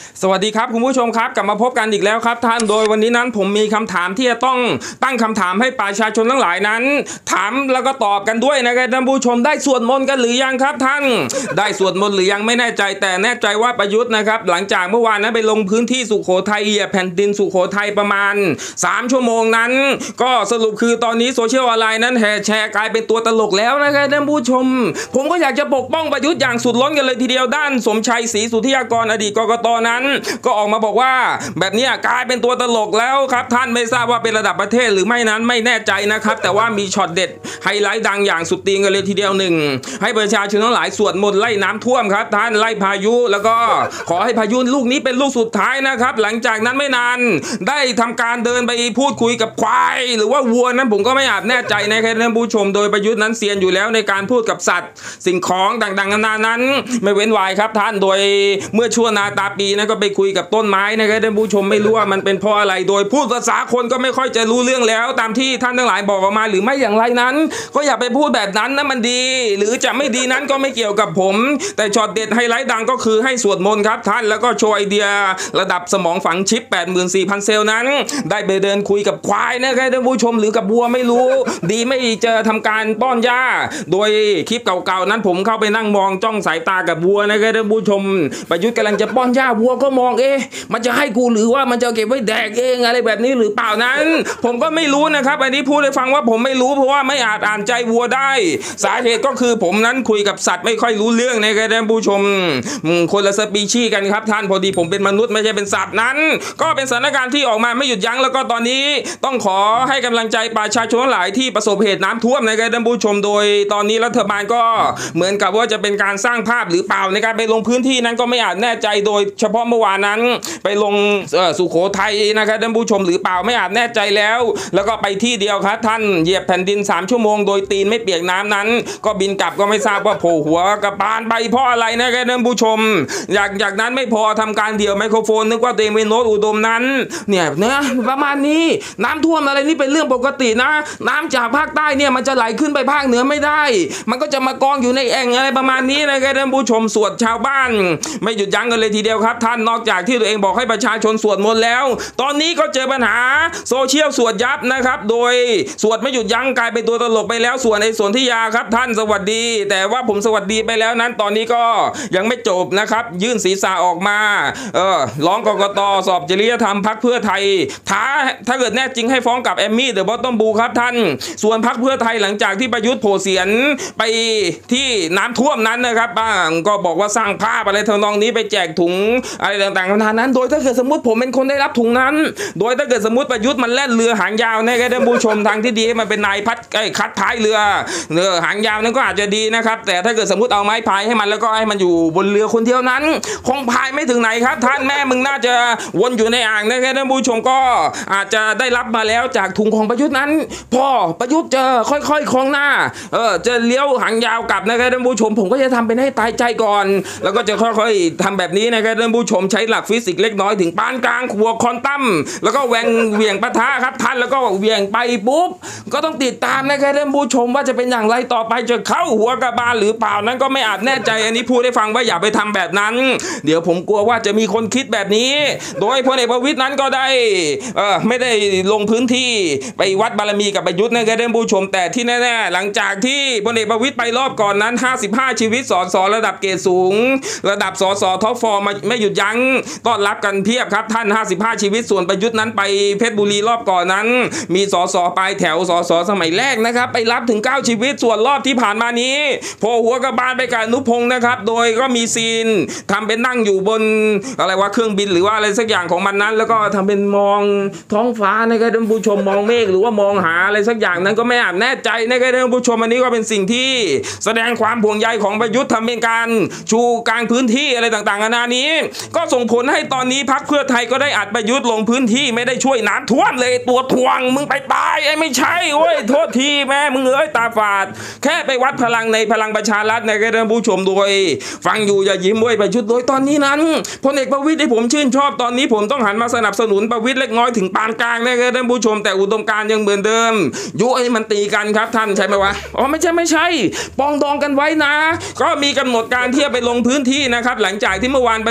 สวัสดีครับคุณผู้ชมครับกลับมาพบกันอีกแล้วครับท่านโดยวันนี้นั้นผมมีคำถามที่จะต้องตั้งคำถามให้ประชาชนทั้งหลายนั้นถามแล้วก็ตอบกันด้วยนะครับท่านผู้ชมได้สวดมนต์กันหรือยังครับท่านได้สวดมนต์หรือยังไม่แน่ใจแต่แน่ใจว่าประยุทธ์นะครับหลังจากเมื่อวานนั้นไปลงพื้นที่สุโขทัยเหยียบแผ่นดินสุโขทัยประมาณ3 ชั่วโมงนั้นก็สรุปคือตอนนี้โซเชียลออนไลน์นั้นแห่แชร์กลายเป็นตัวตลกแล้วนะครับท่านผู้ชมผมก็อยากจะปกป้องประยุทธ์อย่างสุดล้นกันเลยทีเดียวด้านสมชัยศรีสุทธิยากรอดีตกกต.นั้นก็ออกมาบอกว่าแบบนี้กลายเป็นตัวตลกแล้วครับท่านไม่ทราบว่าเป็นระดับประเทศหรือไม่นั้นไม่แน่ใจนะครับแต่ว่ามีช็อตเด็ดไฮไลท์ดังอย่างสุดตีนกันเลยทีเดียวหนึ่งให้ประชาชนทั้งหลายสวดมนต์ไล่น้ำท่วมครับท่านไล่พายุแล้วก็ขอให้พายุลูกนี้เป็นลูกสุดท้ายนะครับหลังจากนั้นไม่นานได้ทำการเดินไปพูดคุยกับควายหรือว่าวัวนั้นผมก็ไม่อาจแน่ใจนะครับท่านผู้ชมโดยประยุทธ์นั้นเซียนอยู่แล้วในการพูดกับสัตว์สิ่งของต่างๆนานานั้นไม่เว้นวายครับท่านโดยเมื่อชั่วนาตาปีนั้นก็ไปคุยกับต้นไม้นะครับท่านผู้ชมไม่รู้ว่ามันเป็นเพราะอะไรโดยพูดภาษาคนก็ไม่ค่อยจะรู้เรื่องแล้วตามที่ท่านทั้งหลายบอกออกมาหรือไม่อย่างไรนั้นก็อย่าไปพูดแบบนั้นนะมันดีหรือจะไม่ดีนั้นก็ไม่เกี่ยวกับผมแต่ช็อตเด็ดไฮไลท์ดังก็คือให้สวดมนต์ครับท่านแล้วก็โชว์ไอเดียระดับสมองฝังชิป 84,000 เซลล์นั้นได้ไปเดินคุยกับควายนะครับท่านผู้ชมหรือกับวัวไม่รู้ดีไม่เจอทำการป้อนหญ้าโดยคลิปเก่าๆนั้นผมเข้าไปนั่งมองจ้องสายตากับวัวนะครับท่านผู้ชมประยุทธ์กำลังจะป้อนหญ้าวัวก็มองมันจะให้กูหรือว่ามันจะเก็บไว้แดกเองอะไรแบบนี้หรือเปล่านั้นผมก็ไม่รู้นะครับอันนี้พูดให้ฟังว่าผมไม่รู้เพราะว่าไม่อาจอ่านใจวัวได้สาเหตุก็คือผมนั้นคุยกับสัตว์ไม่ค่อยรู้เรื่องนะครับท่านผู้ชมคนละสปีชีส์กันครับท่านพอดีผมเป็นมนุษย์ไม่ใช่เป็นสัตว์นั้นก็เป็นสถานการณ์ที่ออกมาไม่หยุดยั้งแล้วก็ตอนนี้ต้องขอให้กำลังใจประชาชนหลายที่ประสบเหตุน้ำท่วมนะครับท่านผู้ชมโดยตอนนี้รัฐบาลก็เหมือนกับว่าจะเป็นการสร้างภาพหรือเปล่าในการไปลงพื้นที่นั้นก็ไม่อาจแน่ใจโดยเฉพาะเมื่อวานนั้นไปลงสุโขทัยนะครับท่านผู้ชมหรือเปล่าไม่อาจแน่ใจแล้วก็ไปที่เดียวครับท่านเหยียบแผ่นดิน3 ชั่วโมงโดยตีนไม่เปียกน้ำนั้นก็บินกลับก็ไม่ทราบว่าโผล่หัวกระปานไปเพราะอะไรนะครับท่านผู้ชมจากนั้นไม่พอทำการเดี่ยวไมโครโฟนนึกว่าตัวเองเป็นโน้ตอุดมนั้นเนี่ยนะประมาณนี้น้ำท่วมอะไรนี่เป็นเรื่องปกตินะน้ำจากภาคใต้เนี่ยมันจะไหลขึ้นไปภาคเหนือไม่ได้มันก็จะมากองอยู่ในแอ่งอะไรประมาณนี้นะครับท่านผู้ชมสวดชาวบ้านไม่หยุดยั้งกันเลยทีเดียวครับท่านนอกจากที่ตัวเองบอกให้ประชาชนสวดมนต์แล้วตอนนี้ก็เจอปัญหาโซเชียลสวดยับนะครับโดยสวดไม่หยุดยั้งกลายเป็นตัวตลกไปแล้วส่วนไอ้สนธิยาครับท่านสวัสดีแต่ว่าผมสวัสดีไปแล้วนั้นตอนนี้ก็ยังไม่จบนะครับยื่นศีรษะออกมาร้องกกต.สอบจริยธรรมพรรคเพื่อไทยถ้าเกิดแน่จริงให้ฟ้องกับแอมมี่เดอะบอททอมบูครับท่านส่วนพรรคเพื่อไทยหลังจากที่ประยุทธ์โผล่เสียนไปที่น้ำท่วมนั้นนะครับบ้างก็บอกว่าสร้างภาพอะไรทำนองนี้ไปแจกถุงอะไรต่างๆนานานั้นโดยถ้าเกิดสมมติผมเป็นคนได้รับถุงนั้นโดยถ้าเกิดสมมติประยุทธ์มันแล่นเรือหางยาวนะครับท่านผู้ชมทางที่ดีมันเป็นนายคัดท้ายเรือหางยาวนั้นก็อาจจะดีนะครับแต่ถ้าเกิดสมมติเอาไม้พายให้มันแล้วก็ให้มันอยู่บนเรือคนเดียวนั้นคงพายไม่ถึงไหนครับท่านแม่มึงน่าจะวนอยู่ในอ่างนะครับท่านผู้ชมก็อาจจะได้รับมาแล้วจากถุงของประยุทธ์นั้นพอประยุทธ์จะค่อยๆคล้องหน้าจะเลี้ยวหางยาวกลับนะครับท่านผู้ชมผมก็จะทำเป็นให้ตายใจก่อนแล้วก็จะค่อยๆทำแบบนี้นะครับท่านผู้ชมใช้หลักฟิสิกส์เล็กน้อยถึงปานกลางบวกควอนตัมแล้วก็แหว่งปะทะครับท่านแล้วก็เหวี่ยงไปปุ๊บก็ต้องติดตามนะครับท่านผู้ชมว่าจะเป็นอย่างไรต่อไปจะเข้าหัวกระบาลหรือเปล่านั้นก็ไม่อาจแน่ใจอันนี้พูดให้ฟังว่าอย่าไปทำแบบนั้นเดี๋ยวผมกลัวว่าจะมีคนคิดแบบนี้โดยพลเอกประวิตรนั้นก็ได้ไม่ได้ลงพื้นที่ไปวัดบารมีกับประยุทธ์นะครับท่านผู้ชมแต่ที่แน่ๆหลังจากที่พลเอกประวิตรไปรอบก่อนนั้น55ชีวิตสสระดับเกรดสูงระดับสสท็อปฟอร์ไม่หยุดยั้งต้อนรับกันเพียบครับท่าน55ชีวิตส่วนประยุทธ์นั้นไปเพชรบุรีรอบก่อนนั้นมีสสปลายแถวสสสมัยแรกนะครับไปรับถึง9ชีวิตส่วนรอบที่ผ่านมานี้โผล่หัวกระบาลไปกับอนุพงศ์นะครับโดยก็มีซีนทำเป็นนั่งอยู่บนอะไรวะเครื่องบินหรือว่าอะไรสักอย่างของมันนั้นแล้วก็ทำเป็นมองท้องฟ้านะครับท่านผู้ชมมองเมฆหรือว่ามองหาอะไรสักอย่างนั้นก็ไม่อาจแน่ใจนะครับท่านผู้ชมอันนี้ก็เป็นสิ่งที่แสดงความห่วงใยของประยุทธ์ทำเป็นการชูกลางพื้นที่อะไรต่างๆนานานี้ก็ส่งผลให้ตอนนี้พรรคเพื่อไทยก็ได้อัดประยุทธ์ลงพื้นที่ไม่ได้ช่วยน้ำท่วมเลยตัวทวงมึงไปตายไอ้ไม่ใช่โอ้ยโทษทีแม่มึงตาฝาดแค่ไปวัดพลังในพลังประชารัฐนะครับท่านผู้ชมโดยฟังอยู่อย่ายิ้มด้วยประยุทธ์โดยตอนนี้นั้นพลเอกประวิตรที่ผมชื่นชอบตอนนี้ผมต้องหันมาสนับสนุนประวิตรเล็กน้อยถึงปานกลางนะครับท่านผู้ชมแต่อุดมการณ์ยังเหมือนเดิมยุให้มันตีกันครับท่านใช่ไหมวะอ๋อไม่ใช่ปองดองกันไว้นะก็มีกำหนดการที่จะไปลงพื้นที่นะครับหลังจากที่เมื่อวานประยุทธ์โผล่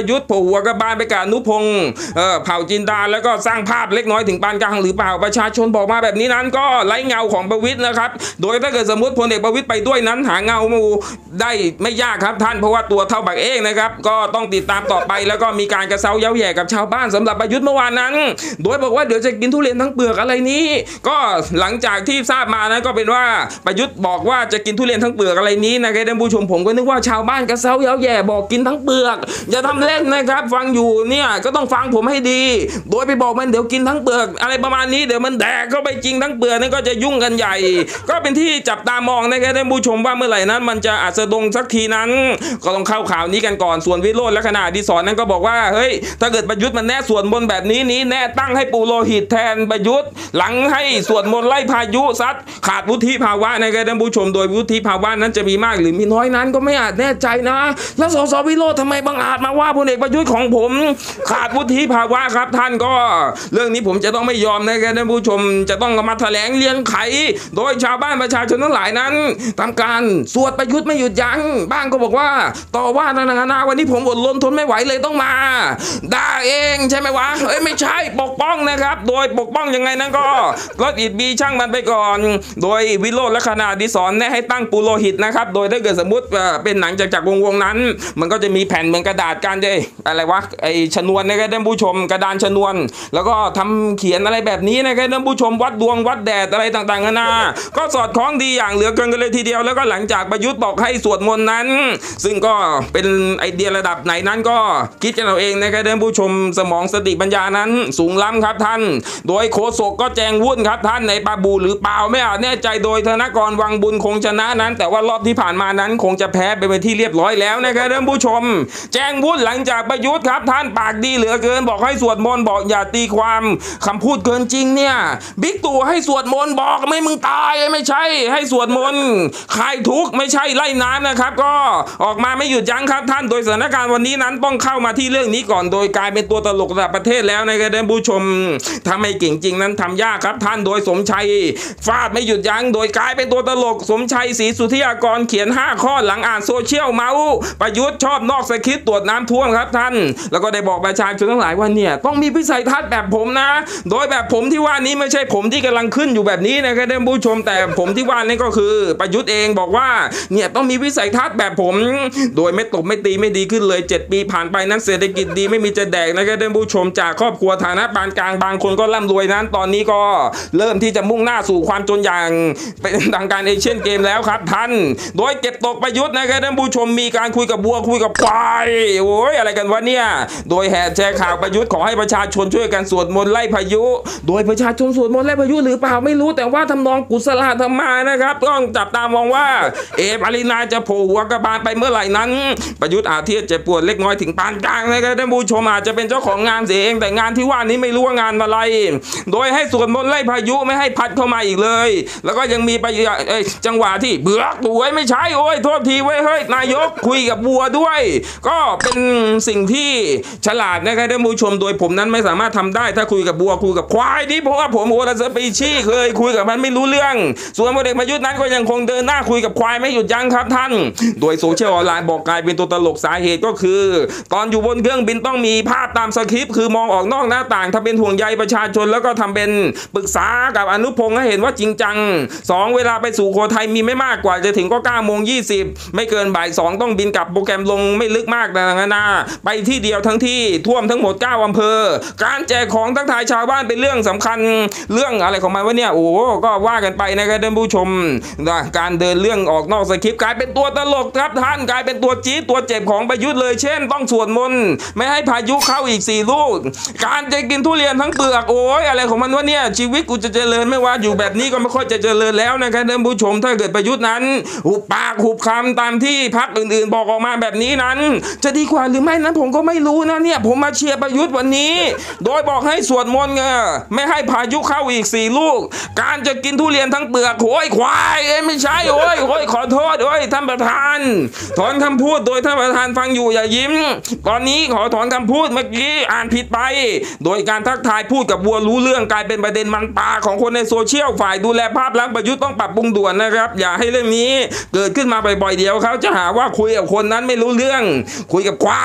หัวกระบาลไปกับอนุพงศ์เผ่าจินดาแล้วก็สร้างภาพเล็กน้อยถึงปานกลางหรือเปล่าประชาชนบอกมาแบบนี้นั้นก็ไร้เงาของประวิตรนะครับโดยถ้าเกิดสมมติพลเอกประวิตรไปด้วยนั้นหาเงาได้ไม่ยากครับท่านเพราะว่าตัวเท่าบักเองนะครับก็ต้องติดตามต่อไปแล้วก็มีการกระเซาเย้าแย่กับชาวบ้านสำหรับประยุทธ์เมื่อวานนั้นโดยบอกว่าเดี๋ยวจะกินทุเรียนทั้งเปลือกอะไรนี้ก็หลังจากที่ทราบมานะก็เป็นว่าประยุทธ์บอกว่าจะกินทุเรียนทั้งเปลือกอะไรนี้นะครับท่านผู้ชมผมก็นึกว่าชาวบ้านกระเซาเย้าแย่บอกกินทั้งเปลือกอย่าทำเล่นนะครับฟังอยู่เนี่ยก็ต้องฟังผมให้ดีโดยไปบอกมันเดี๋ยวกินทั้งเปลือกอะไรประมาณนี้เดี๋ยวมันแดกเข้าไปจริงทั้งเปลือกนั่นก็จะยุ่งกันใหญ่ก็เป็นที่จับตามองนะครับท่านผู้ชมว่าเมื่อไหร่นั้นมันจะอัสดงสักทีนั้นก็ต้องเข้าข่าวนี้กันก่อนส่วนวิโรจน์และคณะอดิศรนั้นก็บอกว่าเฮ้ยถ้าเกิดประยุทธ์มันแน่สวดมนต์แบบนี้แน่ตั้งให้ปูโรหิตแทนประยุทธ์หลังให้สวดมนต์ไล่พายุซัดขาดวุฒิภาวะนะครับท่านผู้ชมโดยวุฒิภาวะนั้นจะมีมากหรือมีน้อยนั้นก็ไม่อาจแน่ใจนะแล้วสสวิโรจน์ทำไมบังอาจมาว่าพลเอกประยุทธ์ของผมขาดวุฒิภาวะครับท่านก็เรื่องนี้ผมจะต้องไม่ยอมนะครับท่านผู้ชมจะต้องมาแถลงเรียงไขโดยชาวบ้านประชาชนทั้งหลายนั้นทำการสวดประยุทธ์ไม่หยุดยั้งบ้างก็บอกว่าต่อว่านาวันนี้ผมอดรนทนไม่ไหวเลยต้องมาด่าเองใช่ไหมวะไม่ใช่ปกป้องนะครับโดยปกป้องยังไงนั้นก็รถอิดบีช่างมันไปก่อนโดยวิโรจน์และคณะอดิศรแนะให้ตั้งปูโรหิตนะครับโดยถ้าเกิดสมมติเป็นหนังจากวงนั้นมันก็จะมีแผ่นเหมือนกระดาษการอะไรวะไอชนวนนะครับท่านผู้ชมกระดานชนวนแล้วก็ทำเขียนอะไรแบบนี้นะครับท่านผู้ชมวัดดวงวัดแดดอะไรต่างๆนานาก็สอดคล้องดีอย่างเหลือเกินกันเลยทีเดียวแล้วก็หลังจากประยุทธ์บอกให้สวดมนต์นั้นซึ่งก็เป็นไอเดียระดับไหนนั้นก็คิดกันเอาเองนะครับท่านผู้ชมสมองสติปัญญานั้นสูงล้ำครับท่านโดยโฆษกก็แจงวุ่นครับท่านในปาบูหรือเปล่าไม่อาจแน่ใจโดยธนกรวังบุญคงชนะนั้นแต่ว่ารอบที่ผ่านมานั้นคงจะแพ้ไปเป็นที่เรียบร้อยแล้วนะครับท่านผู้ชมแจงวุ่นหลังจากประยุทธ์ครับท่านปากดีเหลือเกินบอกให้สวดมนต์บอกอย่าตีความคำพูดเกินจริงเนี่ยบิ๊กตู่ให้สวดมนต์บอกไม่มึงตายไม่ใช่ให้สวดมนต์คลายทุกข์ไม่ใช่ไล่น้ำนะครับก็ออกมาไม่หยุดยั้งครับท่านโดยสถานการณ์วันนี้นั้นต้องเข้ามาที่เรื่องนี้ก่อนโดยกลายเป็นตัวตลกระดับประเทศแล้วนะครับท่านผู้ชมถ้าไม่เก่งจริงนั้นทำยากครับท่านโดยสมชัยฟาดไม่หยุดยั้งโดยกลายเป็นตัวตลกสมชัยศรีสุทธิยากรเขียน5ข้อหลังอ่านโซเชียลเมาส์ประยุทธ์ชอบนอกสคริปต์ตรวจน้ำท่วมครับท่านแล้วก็ได้บอกประชาชนทั้งหลายว่าเนี่ยต้องมีวิสัยทัศน์แบบผมนะโดยแบบผมที่ว่านี้ไม่ใช่ผมที่กำลังขึ้นอยู่แบบนี้นะครับท่านผู้ชมแต่ผมที่ว่านี่ก็คือประยุทธ์เองบอกว่าเนี่ยต้องมีวิสัยทัศน์แบบผมโดยไม่ตบไม่ตีไม่ดีขึ้นเลย7 ปีผ่านไปนั้นเศรษฐกิจดีไม่มีจะแดกนะครับท่านผู้ชมจากครอบครัวฐานะปานกลางบางคนก็ร่ำรวยนั้นตอนนี้ก็เริ่มที่จะมุ่งหน้าสู่ความจนอย่างเป็นทางการเอเชียนเกมแล้วครับท่านโดยเก็บตกประยุทธ์นะครับท่านผู้ชมมีการคุยกับบัวคุยกับควายโอ้ยอะไรกันวะเนี่ยโดยแห่แชร์ข่าวประยุทธ์ขอให้ประชาชนช่วยกันสวดมนต์ไล่พายุโดยประชาชนสวดมนต์ไล่พายุหรือเปล่าไม่รู้แต่ว่าทำนองกุศลธรรมานะครับต้องจับตามองว่าปรินาจะโผล่หัวกระบาลไปเมื่อไหร่นั้นประยุทธ์อาจที่จะปวดเล็กน้อยถึงปานกลางนะครับท่านผู้ชมอาจจะเป็นเจ้าของงานเสียเองแต่งานที่ว่านี้ไม่รู้ว่างานอะไรโดยให้สวดมนต์ไล่พายุไม่ให้พัดเข้ามาอีกเลยแล้วก็ยังมีจังหวะที่เบื่อตัวไม่ใช่โอ้ยโทษทีไว้เฮ้ยนายกคุยกับบัวด้วยก็เป็นสิ่งที่ฉลาดนะครับท่านผู้ชมโดยผมนั้นไม่สามารถทำได้ถ้าคุยกับบัวคุยกับควายนี่เพราะว่าผมโอลาสปีชีเคยคุยกับมันไม่รู้เรื่องส่วนพลเอกประยุทธ์นั้นก็ยังคงเดินหน้าคุยกับควายไม่หยุดยั้งครับท่านโดยโซเชียลออนไลน์บอกกลายเป็นตัวตลกสาเหตุก็คือตอนอยู่บนเครื่องบินต้องมีภาพตามสคริปต์คือมองออกนอกหน้าต่างทำเป็นห่วงใยประชาชนแล้วก็ทำเป็นปรึกษากับอนุพงศ์ให้เห็นว่าจริงจัง2เวลาไปสู่โคไทยมีไม่มากกว่าจะถึงก็9:20ไม่เกินบ่าย2ต้องบินกลับโปรแกรมลงไม่ลึกมากนะไปที่เดียวทั้งที่ท่วมทั้งหมด9อำเภอการแจกของทักทายชาวบ้านเป็นเรื่องสำคัญเรื่องอะไรของมันวะเนี่ยโอ้ก็ว่ากันไปนะครับท่านผู้ชมการเดินเรื่องออกนอกสคริปต์กลายเป็นตัวตลกครับท่านกลายเป็นตัวจี๊ดตัวเจ็บของประยุทธ์เลยเช่นต้องสวดมนต์ไม่ให้พายุเข้าอีก4 ลูกการจะกินทุเรียนทั้งเปลือกโอ้ยอะไรของมันวะเนี่ยชีวิตกูจะเจริญไม่ว่าอยู่แบบนี้ก็ไม่ค่อยจะเจริญแล้วนะครับท่านผู้ชมถ้าเกิดประยุทธ์นั้นหุบปากหุบคำตามที่พรรคอื่นๆบอกออกมาแบบนี้นั้นจะดีกว่าหรือไม่นั้นผมก็ไม่รู้นะเนี่ยผมมาเชียร์ประยุทธ์วันนี้โดยบอกให้สวดมนต์ไม่ให้พายุเข้าอีก4 ลูกการจะกินทุเรียนทั้งเปลือกโอ้ยควายไม่ใช่โอ้ยขอโทษโอ้ยท่านประธานถอนคำพูดโดยท่านประธานฟังอยู่อย่ายิ้มตอนนี้ขอถอนคำพูดเมื่อกี้อ่านผิดไปโดยการทักทายพูดกับบัวรู้เรื่องกลายเป็นประเด็นมันปาของคนในโซเชียลฝ่ายดูแลภาพลักษณ์ประยุทธ์ต้องปรับปรุงด่วนนะครับอย่าให้เรื่องนี้เกิดขึ้นมาบ่อยๆเดี๋ยวเขาจะหาว่าคุยกับคนนั้นไม่รู้เรื่องคุยกับควายคุยกับ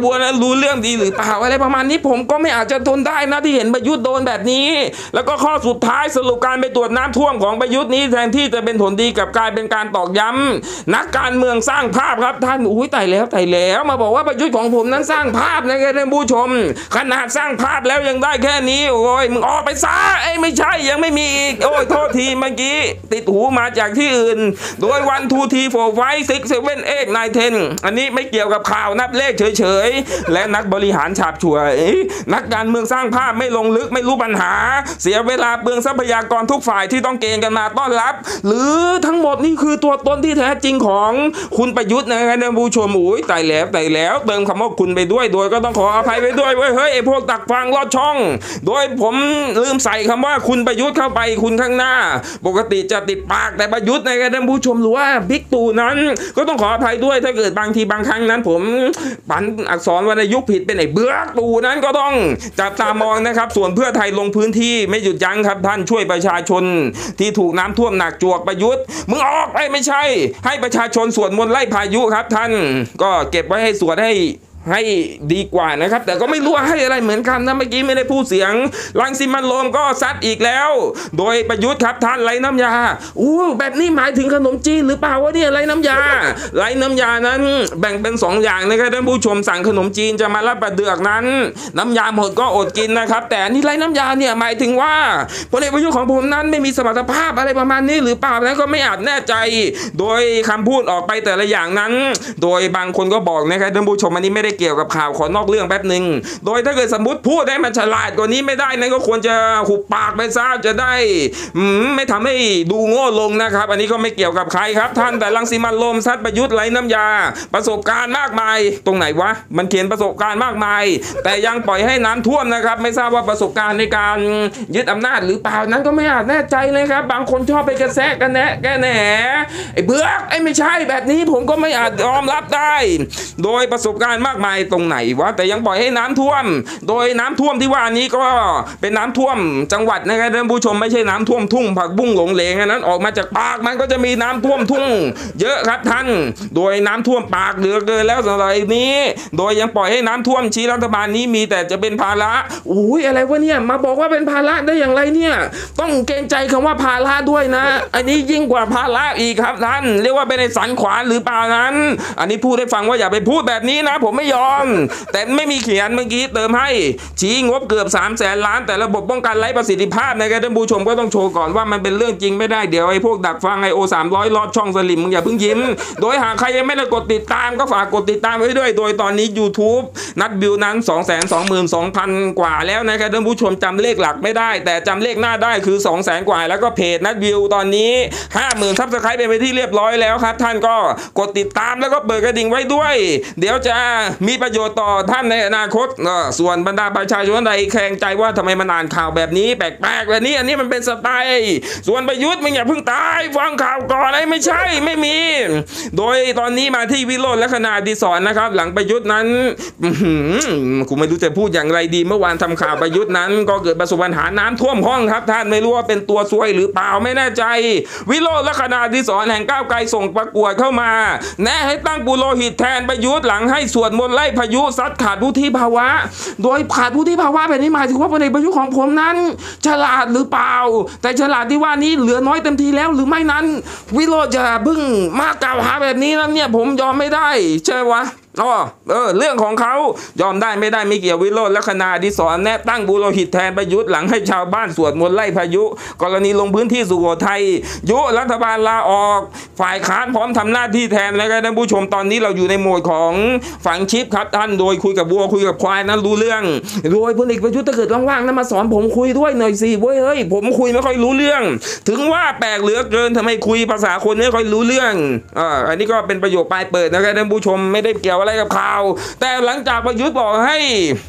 บัวนะรู้เรื่องดีหรือเปล่าอะไรประมาณนี้ผมก็ไม่อาจจะทนได้นะที่เห็นประยุทธ์โดนแบบนี้แล้วก็ข้อสุดท้ายสรุปการไปตรวจน้ำท่วมของประยุทธ์นี้แทนที่จะเป็นผลดีกับกลายเป็นการตอกย้ำนักการเมืองสร้างภาพครับท่านอุ้ยตายแล้วมาบอกว่าประยุทธ์ของผมนั้นสร้างภาพนะครับท่านผู้ชมขนาดสร้างภาพแล้วยังได้แค่นี้โอ้ยมึงออกไปซะไม่ใช่ยังไม่มีอีกโอ้ยโทษทีเมื่อกี้ติดหูมาจากที่อื่นโดย1 2 3 4 5 6 7 8 9 10อันนี้ไม่เกี่ยวกับข่าวนับเลขเฉยๆและนักบริหารฉาบฉวยนักการเมืองสร้างภาพไม่ลงลึกไม่รู้ปัญหาเสียเวลาเปลืองทรัพยากรทุกฝ่ายที่ต้องเกณฑ์กันมาต้อนรับหรือทั้งหมดนี่คือตัวตนที่แท้จริงของคุณประยุทธ์นะครับท่านผู้ชมอุ้ยตายแล้วเติมคำว่าคุณไปด้วยโดยก็ต้องขออภัยไปด้วยเฮ้ยไอ้พวกตักฟังลอดช่องโดยผมลืมใส่คำว่าคุณประยุทธ์เข้าไปคุณข้างหน้าปกติจะติดปากแต่ประยุทธ์นะครับท่านผู้ชมหรือว่าบิ๊กตู่นั้นก็ต้องขออภัยด้วยถ้าเกิดบางทีบางครั้งนั้นผมปันอักษรวรรณยุกต์ผิดเป็นไอ้เบื้อกตู่นั้นก็ต้องจับตามองนะครับส่วนเพื่อไทยลงพื้นที่ไม่หยุดยั้งครับท่านช่วยประชาชนที่ถูกน้ำท่วมหนักจวกประยุทธ์มึงออกไม่ใช่ให้ประชาชนสวดมนต์ไล่พายุครับท่านก็เก็บไว้ให้สวดให้ดีกว่านะครับแต่ก็ไม่รู้ให้อะไรเหมือนกันนะเมื่อกี้ไม่ได้พูดเสียงรังสิมันต์โรมก็ซัดอีกแล้วโดยประยุทธ์ครับท่านไร้น้ำยาแบบนี้หมายถึงขนมจีนหรือเปล่าวะเนี่ยไร้น้ำยานั้นแบ่งเป็น2อย่างนะครับท่านผู้ชมสั่งขนมจีนจะมารับประเดือกนั้นน้ำยาหมดก็อดกินนะครับแต่นี่ไร้น้ำยาเนี่ยหมายถึงว่าพลเอกประยุทธ์ของผมนั้นไม่มีสมรรถภาพอะไรประมาณนี้หรือเปล่านั้นก็ไม่อาจแน่ใจโดยคำพูดออกไปแต่ละอย่างนั้นโดยบางคนก็บอกนะครับท่านผู้ชมอันนี้ไม่ได้เกี่ยวกับข่าวขอนอกเรื่องแป๊บหนึ่งโดยถ้าเกิดสมมติพูดให้มันฉลาดกว่านี้ไม่ได้นั่นก็ควรจะหุบปากไปซะจะได้ไม่ทำให้ดูโง่ลงนะครับอันนี้ก็ไม่เกี่ยวกับใครครับท่านแต่รังสิมันต์โรมซัดประยุทธ์ไร้น้ำยาประสบการณ์มากมายตรงไหนวะมันเขียนประสบการณ์มากมายแต่ยังปล่อยให้น้ำท่วมนะครับไม่ทราบว่าประสบการณ์ในการยึดอำนาจหรือเปล่านั้นก็ไม่อาจแน่ใจเลยครับบางคนชอบไปกระแซะกันแกแหนไอ้เบื้อกไม่ใช่แบบนี้ผมก็ไม่อาจยอมรับได้โดยประสบการณ์มากมายตรงไหนวะแต่ยังปล่อยให้น้ำท่วมโดยน้ำท่วมที่ว่านี้ก็เป็นน้ำท่วมจังหวัดนะครับท่านผู้ชมไม่ใช่น้ำท่วมทุ่งผักบุ้งหลงเหลงอันนั้นออกมาจากปากมันก็จะมีน้ำท่วมทุ่งเยอะครับท่านโดยน้ำท่วมปากเหลือเกินแล้วสำหรับนี้โดยยังปล่อยให้น้ำท่วมชี้รัฐบาลนี้มีแต่จะเป็นภาระอะไรวะเนี่ยมาบอกว่าเป็นภาระได้อย่างไรเนี่ยต้องเกรงใจคำว่าภาระด้วยนะอันนี้ยิ่งกว่าภาระอีกครับท่านเรียกว่าเป็นในสันขวานหรือเปล่านั้นอันนี้พูดให้ฟังว่าอย่าไปพูดแบบนี้นะผมไม่ยอมแต่ไม่มีเขียนเมื่อกี้เติมให้ชี้งบเกือบ300,000 ล้านแต่ระบบป้องกันไร้ประสิทธิภาพนะครับท่านผู้ชมก็ต้องโชว์ก่อนว่ามันเป็นเรื่องจริงไม่ได้เดี๋ยวไอ้พวกดักฟังIO 300ลอดช่องสลิมมึงอย่าเพิ่งยิ้มโดยหากใครยังไม่ได้กดติดตามก็ฝากกดติดตามไว้ด้วยโดยตอนนี้ YouTube นัดวิวนั้น 222,000 กว่าแล้วนะครับท่านผู้ชมจำเลขหลักไม่ได้แต่จำเลขหน้าได้คือ 200,000 กว่าแล้วก็เพจนัดวิวตอนนี้ 50,000 ซับสไครป์ไปที่เรียบร้อยแล้วครับท่านก็กดติดตามแล้วก็เปิดกระดิ่งไว้ด้วยเดี๋ยวจะมีประโยชน์ต่อท่านในอนาคตส่วนบรรดาประชาชนใดแข่งใจว่าทำไมมันอ่านข่าวแบบนี้แปลกๆแบบนี้อันนี้มันเป็นสไตล์ส่วนประยุทธ์มึงอย่าเพิ่งตายฟังข่าวก่อนไม่ใช่ไม่มีโดยตอนนี้มาที่วิโรจน์ลักษณะอดิศรนะครับหลังประยุทธ์นั้นกูไม่รู้จะพูดอย่างไรดีเมื่อวานทำข่าวประยุทธ์นั้นก็เกิดประสบปัญหาน้ำท่วมห้องครับท่านไม่รู้ว่าเป็นตัวซวยหรือเปล่าไม่แน่ใจวิโรจน์ลักษณะอดิศรแห่งก้าวไกลส่งประกวดเข้ามาแนะให้ตั้งปุโรหิตแทนประยุทธ์หลังให้สวดมนต์ไล่พายุซัดขาดวุฒิภาวะโดยขาดวุฒิภาวะแบบนี้หมายถึงว่าพลเอกประยุทธ์ของผมนั้นฉลาดหรือเปล่าแต่ฉลาดที่ว่านี้เหลือน้อยเต็มทีแล้วหรือไม่นั้นวิโรจน์จะเพิ่งมากล่าวหาแบบนี้นั้นเนี่ยผมยอมไม่ได้ใช่วะเรื่องของเขายอมได้ไม่ได้ไม่เกี่ยววิโรจน์ลักษณะอดิศรแนะตั้งปุโรหิตแทนประยุทธ์หลังให้ชาวบ้านสวดมนต์ไล่พายุกรณีลงพื้นที่สุโขทัยยุรัฐบาลลาออกฝ่ายค้านพร้อมทำหน้าที่แทนแล้วกันท่านผู้ชมตอนนี้เราอยู่ในโหมดของฝังชิปครับท่านโดยคุยกับวัวคุยกับควายนั้นรู้เรื่องโดยพลเอกประยุทธ์ถ้าเกิดว่างๆนั้นมาสอนผมคุยด้วยหน่อยสิเว้ยเฮ้ยผมคุยไม่ค่อยรู้เรื่องถึงว่าแปลกเหลือเกินทำไมคุยภาษาคนไม่ค่อยรู้เรื่องอันนี้ก็เป็นประโยคปลายเปิดนะครับท่านผู้ชมไม่ได้เกี่ยวอะไรกับข่าวแต่หลังจากประยุทธ์บอกให้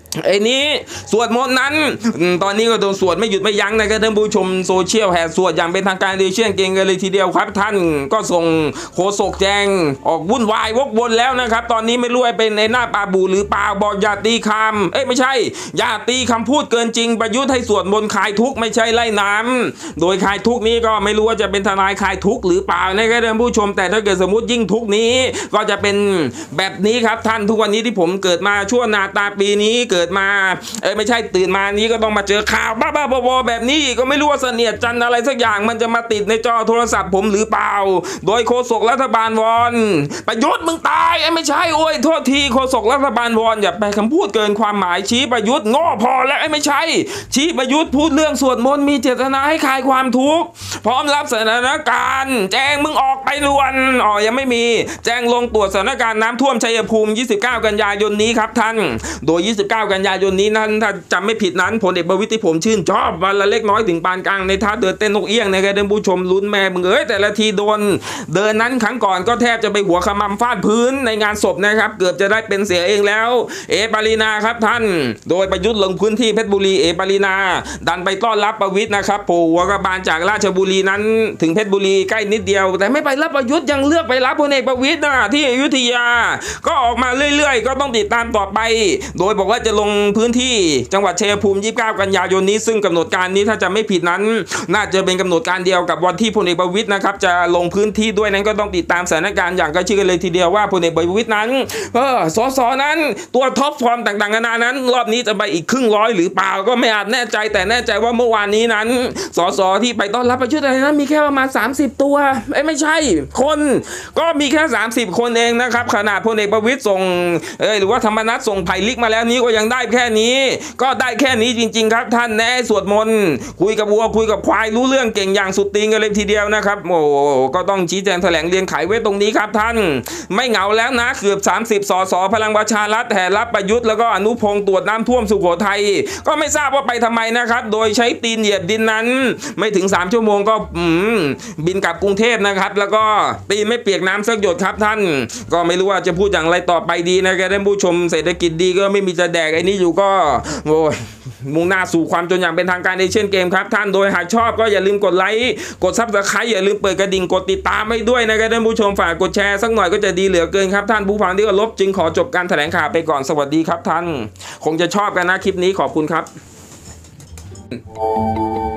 ไอ้นี้สวดมนต์นั้นตอนนี้ก็โดนสวดไม่หยุดไม่ยั้งนะครับท่านผู้ชมโซเชียลแห่สวดอย่างเป็นทางการเชี่ยงเก่งกันเลยทีเดียวครับท่านก็ส่งโฆษกแจงออกวุ่นวายวกวนแล้วนะครับตอนนี้ไม่รู้เป็นในหน้าปาบูหรือเปล่าบอกอย่าตีคำไม่ใช่อย่าตีคำพูดเกินจริงประยุทธ์ให้สวดมนต์คลายทุกข์ไม่ใช่ไล่น้ำโดยคลายทุกข์นี้ก็ไม่รู้ว่าจะเป็นทนายคลายทุกข์หรือเปล่านะครับท่านผู้ชมแต่ถ้าเกิดสมมติยิ่งทุกข์นี้ก็จะเป็นแบบนี้ครับท่านทุกวันนี้ที่ผมเกิดมาชั่วนาตาปีนี้เกิดมาไม่ใช่ตื่นมานี้ก็ต้องมาเจอข่าวบ้าๆบอๆแบบนี้ก็ไม่รู้ว่าเสนียดจันอะไรสักอย่างมันจะมาติดในจอโทรศัพท์ผมหรือเปล่าโดยโฆษกรัฐบาลวอนประยุทธ์มึงตายไม่ใช่โอ้ยโทษทีโฆษกรัฐบาลวอนอย่าไปคำพูดเกินความหมายชี้ประยุทธ์โง่พอแล้วไม่ใช่ชี้ประยุทธ์พูดเรื่องสวดมนต์มีเจตนาให้คลายความทุกข์พร้อมรับสถานการณ์แจ้งมึงออกไปด่วนยังไม่มีแจ้งลงตรวจสถานการณ์น้ำท่วมชัยภูมิ29 กันยายนนี้ครับท่านโดย29 กันยายนนี้นั้นถ้าจำไม่ผิดนั้นพลเอกประวิตรที่ผมชื่นชอบวันละเล็กน้อยถึงปานกลางในท่าเดินเต้นนกเอี้ยงนะครับท่านผู้ชมลุ้นแม่มึงแต่ละทีโดนเดินนั้นครั้งก่อนก็แทบจะไปหัวขมำฟาดพื้นในงานศพนะครับเกือบจะได้เป็นเสียเองแล้วปารีนาครับท่านโดยประยุทธ์ลงพื้นที่เพชรบุรีปารีนาดันไปต้อนรับประวิตรนะครับโผล่หัวกระบาลจากราชบุรีนั้นถึงเพชรบุรีใกล้นิดเดียวแต่ไม่ไปรับประยุทธ์ยังเลือกไปรับพลเอกประวิตรที่อยุธยาก็ออกมาเรื่อยๆก็ต้องติดตามต่อไปโดยบอกว่าจะลงพื้นที่จังหวัดชัยภูมิ29 กันยายนนี้ซึ่งกำหนดการนี้ถ้าจะไม่ผิดนั้นน่าจะเป็นกำหนดการเดียวกับวันที่พลเอกประวิตรนะครับจะลงพื้นที่ด้วยนั้นก็ต้องติดตามสถานการณ์อย่างใกล้ชิดกันเลยทีเดียวว่าพลเอกประวิตรนั้นสสนั้นตัวท็อปฟอร์มต่างๆนานานั้นรอบนี้จะไปอีกครึ่งร้อยหรือเปล่าก็ไม่อาจแน่ใจแต่แน่ใจว่าเมื่อวานนี้นั้นสสที่ไปต้อนรับประยุทธ์อะไรนั้นมีแค่ประมาณ30 ตัวไม่ใช่คนก็มีแค่30 คนเองนะครับขนาดพลเอกประวิตรส่งหรือว่าธรรมนัสส่งไผ่ลิกมาแล้วนี้ก็ยังได้แค่นี้ก็ได้แค่นี้จริงๆครับท่านแน่สวดมนต์คุยกับวัวคุยกับควายรู้เรื่องเก่งอย่างสุดตีนกันเลยทีเดียวนะครับโอ้ก็ต้องชี้แจงแถลงเรียนไขไว้ตรงนี้ครับท่านไม่เหงาแล้วนะเกือบ30 สสพลังประชารัฐแห่รับประยุทธ์แล้วก็อนุพงศ์ตรวจน้ำท่วมสุโขทัยก็ไม่ทราบว่าไปทำไมนะครับโดยใช้ตีนเหยียบดินนั้นไม่ถึง3 ชั่วโมงก็บินกลับกรุงเทพนะครับแล้วก็ตีนไม่เปียกน้ำสักหยดครับท่านก็ไม่รู้ว่าจะพูดอย่างไรต่อไปดีนะครับท่านผู้ชมเศรษฐกิจดีก็ไม่มีจะแดกไอ้นี่อยู่ก็โอ้ยมุ่งหน้าสู่ความจนอย่างเป็นทางการในเช่นเกมครับท่านโดยหากชอบก็อย่าลืมกดไลค์กดซับสไครต์อย่าลืมเปิดกระดิ่งกดติดตามให้ด้วยนะครับท่านผู้ชมฝากกดแชร์สักหน่อยก็จะดีเหลือเกินครับท่านผู้ฟังที่เคารพจึงขอจบการแถลงข่าวไปก่อนสวัสดีครับท่านคงจะชอบกันนะคลิปนี้ขอบคุณครับ